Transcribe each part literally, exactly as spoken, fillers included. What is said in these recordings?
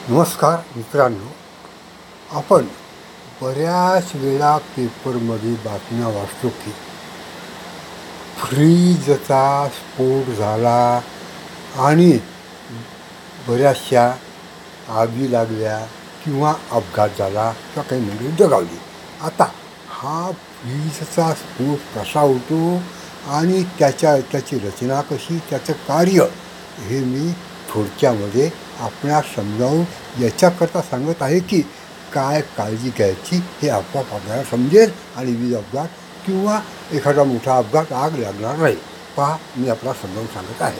नमस्कार मित्रांनो, आपण बऱ्याच वेळा पेपरमध्ये बातम्या वाचतो की फ्रीजचा स्फोट झाला आणि बऱ्याचशा आगी लागल्या किंवा अपघात झाला किंवा काही मंडळी दगावली. आता हा फ्रीजचा स्फोट कसा होतो आणि त्याच्या त्याची रचना कशी, त्याचं कार्य हे मी थोडक्यामध्ये आपणास समजावून याच्याकरता सांगत आहे की काय काळजी घ्यायची हे आपोआप आपल्याला समजेल आणि वीज अपघात किंवा एखादा मोठा अपघात आग लागणार नाही. पहा, मी आपल्याला समजावून सांगत आहे.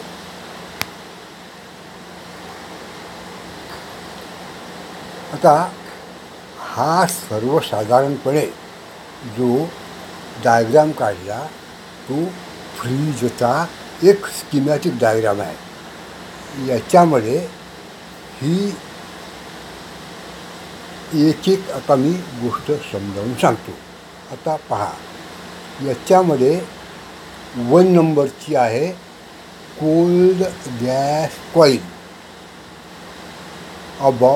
आता हा सर्वसाधारणपणे जो डायग्राम काढला तो फ्रीजचा एक स्कीमॅटिक डायग्राम आहे. याच्यामध्ये ही एक एक आता मी गोष्ट समजावून सांगतो. आता पहा, याच्यामध्ये वन नंबरची आहे कोल्ड गॅस कॉईल अबॉ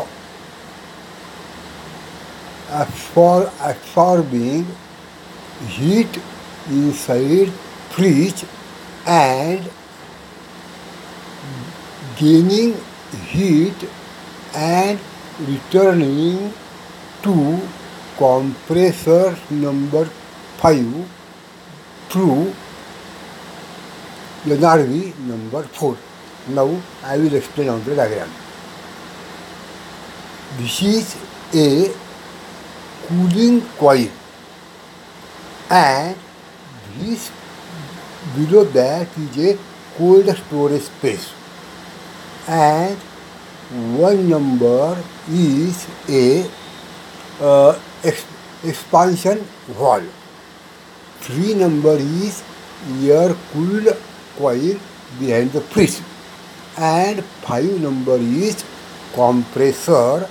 absor absorbing heat inside fridge and gaining heat and returning to compressor number five through N R V number four. Now I will explain on the diagram. This is a cooling coil and this below that is a cold storage space, and one number is a uh, ex- expansion valve, three number is air cooled coil behind the fridge, and five number is compressor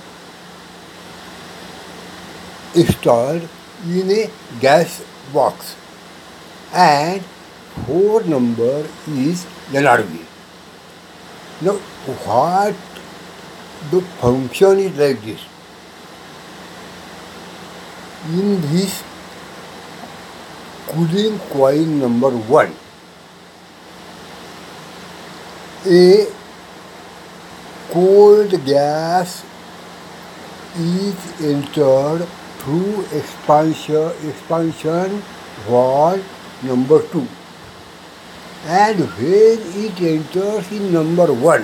installed in a gas box, and four number is N R V. Now what the function is like this. In this cooling coil number one, a cold gas is entered through expansion expansion valve number two, and when it enters in number one,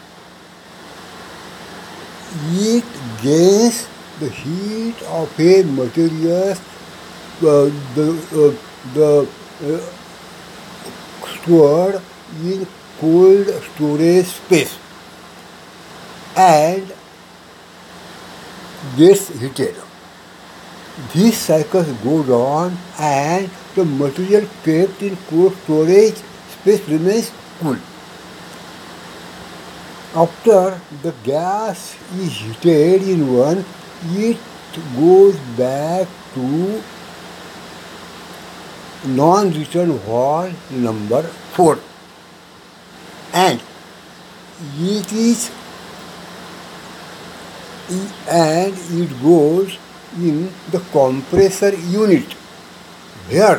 it gains the heat of a material uh, the uh, the uh, stored in cold storage space and gets heated. These cycles go on and the material kept in cold storage space remains cool. After the gas is heated in one, it goes back to non-return valve number four, and it is and it goes in the compressor unit where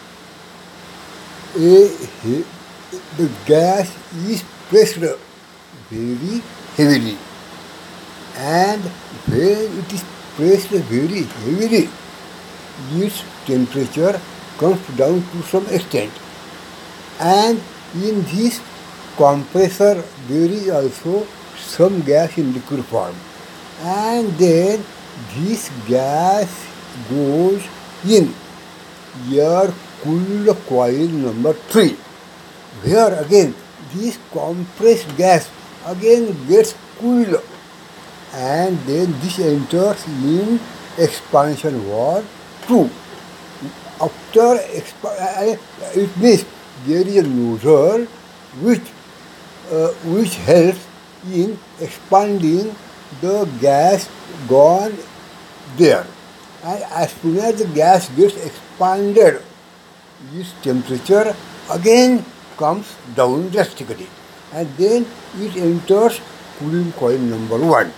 a, the gas is pressed very heavily, and when it is pressed very heavily, its temperature comes down to some extent, and in this compressor there is also some gas in liquid form, and then this gas goes in air cooled coil number three, where again this compressed gas again gets cooled, and then this enters in expansion valve two. After exp- it means there is a nozzle which uh, which helps in expanding the gas gone there, and as soon as the gas gets expanded, its temperature again comes down drastically, and then it enters cooling coil number one,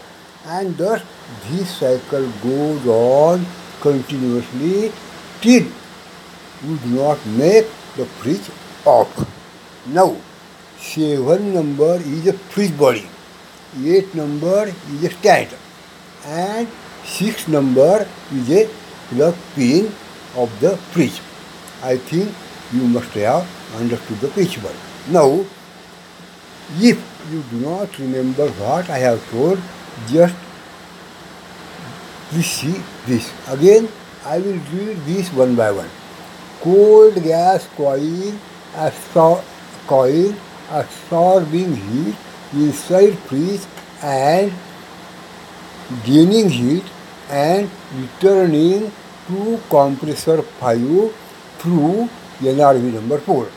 and thus this cycle goes on continuously till you do not make the fridge off. Now, seven number is a fridge body, eight number is a stand, and six number is a plug pin of the fridge. I think you must have understood the principle. Now, if you do not remember what I have told, just please see this. Again, I will read this one by one. Cold gas coil, absor- coil absorbing heat inside fridge and gaining heat and returning to compressor five through N R V number four.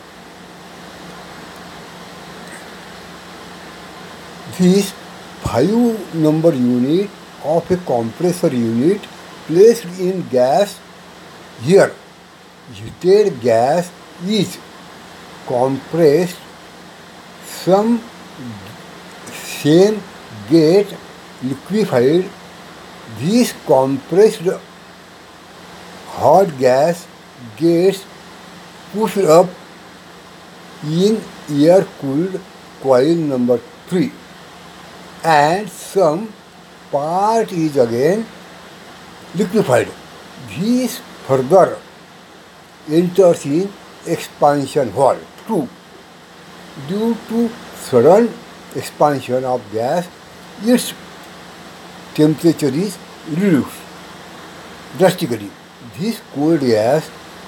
This five number unit of a compressor unit placed in gas here. Heated gas is compressed, some same get liquefied. This compressed hot gas gets pushed up in air-cooled coil number three, and some part is again liquefied. This further enters in expansion valve two. Due to sudden expansion of gas, its temperature is reduced drastically. This cold gas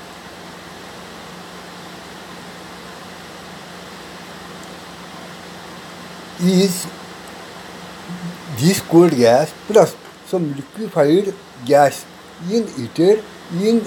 is this cold gas plus some liquefied gas in heated in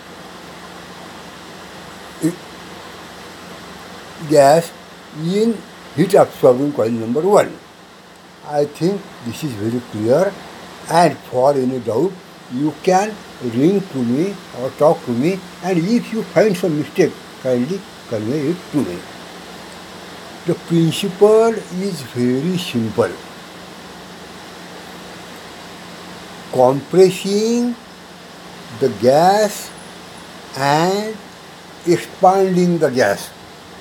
gas in heat absorbing coil number one. I think this is very clear, and for any doubt you can ring to me or talk to me, and if you find some mistake, kindly convey it to me. The principle is very simple. Compressing the gas and expanding the gas.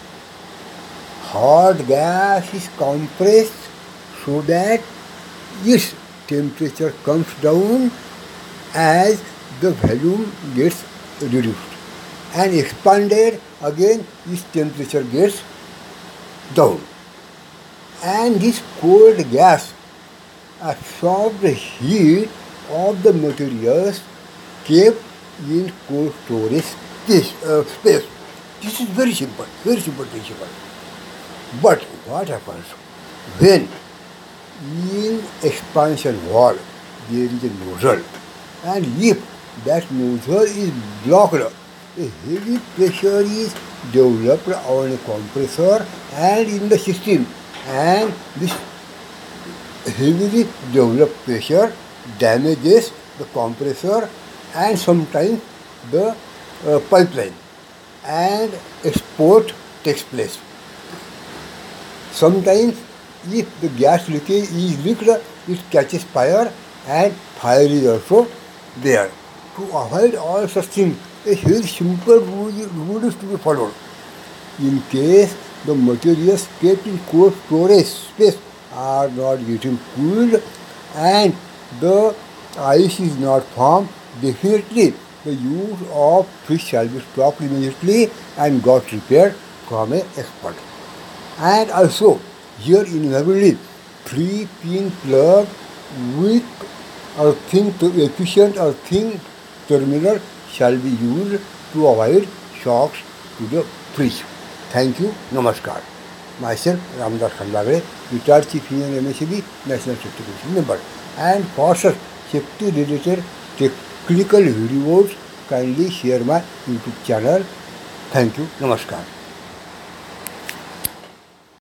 Hot gas is compressed so that its temperature comes down as the volume gets reduced, and expanded again its temperature gets down, and this cold gas absorbs the heat of the materials kept in cold storage space. Uh, space. This is very simple, very simple principle. But what happens when in expansion valve there is a nozzle, and if that nozzle is blocked, a heavy pressure is developed on a compressor and in the system, and this heavily developed pressure damages the compressor and sometimes the uh, pipeline, and export takes place. Sometimes if the gas leakage is leaked, it catches fire and fire is also there. To avoid all such things, a very simple rule is to be followed. In case the materials kept in cold storage space are not getting cooled and the ice is not formed, definitely the use of fridge shall be stopped immediately and got repaired from an expert. And also, here invariably, three-pin plug with earthing to efficient earthing terminal shall be used to avoid shocks to the fridge. Thank you. Namaskar. Myself, Ramdas Khandagre, retired Chief Engineer M S C B, National Safety Commission member. And for such safety-related technical videos, kindly share my YouTube channel. Thank you. Namaskar.